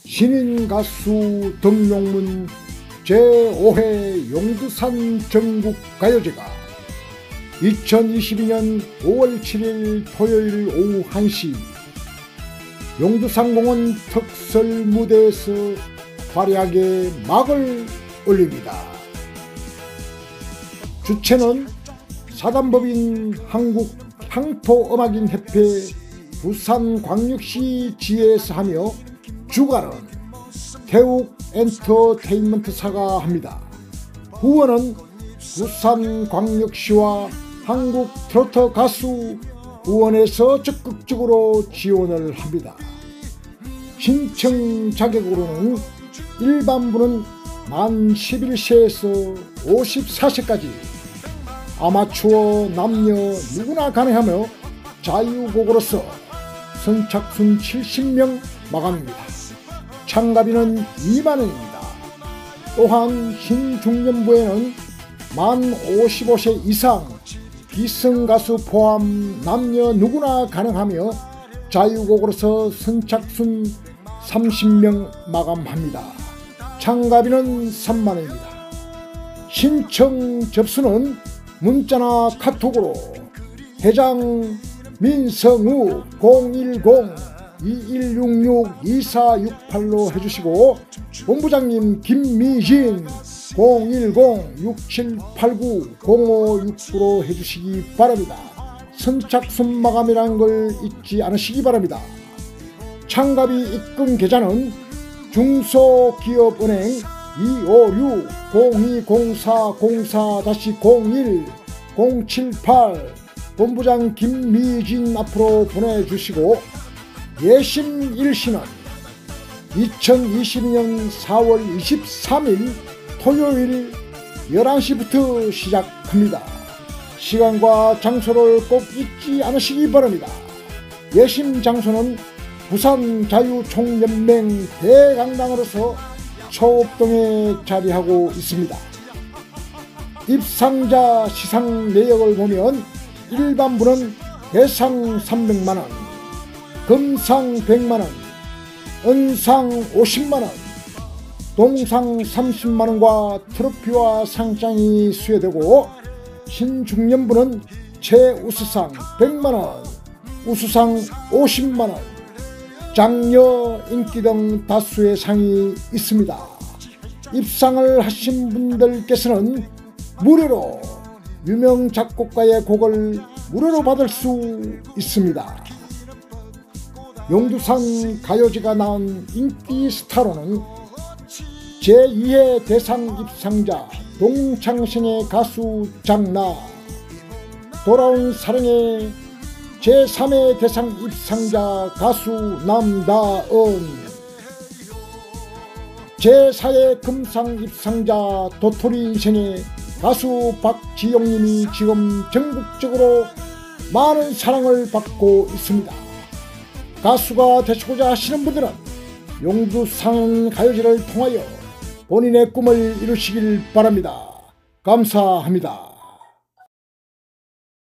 신인 가수 등용문 제5회 용두산 전국가요제가 2022년 5월 7일 토요일 오후 1시 용두산공원 특설무대에서 화려하게 막을 올립니다. 주체는 사단법인 한국향토음악인협회 부산광역시 지회에서 하며 주관은 태욱엔터테인먼트사가 합니다. 후원은 부산광역시와 한국트로트가수후원에서 적극적으로 지원을 합니다. 신청 자격으로는 일반부는 만 11세에서 54세까지 아마추어 남녀 누구나 가능하며 자유곡으로서 선착순 70명 마감입니다. 참가비는 2만원입니다. 또한 신중년부에는 만 55세 이상 기성가수 포함 남녀 누구나 가능하며 자유곡으로서 선착순 30명 마감합니다. 참가비는 3만원입니다. 신청 접수는 문자나 카톡으로 회장 민성우 010-2166-2468로 해주시고 본부장님 김미진 010-6789-0569로 해주시기 바랍니다. 선착순 마감이라는 걸 잊지 않으시기 바랍니다. 참가비 입금 계좌는 중소기업은행 256-020404-01-078 본부장 김미진 앞으로 보내주시고 예심 일시는 2022년 4월 23일 토요일 11시부터 시작합니다. 시간과 장소를 꼭 잊지 않으시기 바랍니다. 예심 장소는 부산자유총연맹 대강당으로서 초읍동에 자리하고 있습니다. 입상자 시상 내역을 보면 일반부는 대상 300만원, 금상 100만원, 은상 50만원, 동상 30만원과 트로피와 상장이 수여되고 신중년부는 최우수상 100만원, 우수상 50만원, 장려 인기 등 다수의 상이 있습니다. 입상을 하신 분들께서는 무료로 유명 작곡가의 곡을 무료로 받을 수 있습니다. 용두산 가요제가 낳은 인기 스타로는 제2회 대상 입상자 동창생의 가수 장나, 돌아온 사랑의 제3회 대상 입상자 가수 남다은, 제4회 금상 입상자 도토리 인생의 가수 박지영님이 지금 전국적으로 많은 사랑을 받고 있습니다. 가수가 되시고자 하시는 분들은 용두산 가요제를 통하여 본인의 꿈을 이루시길 바랍니다. 감사합니다.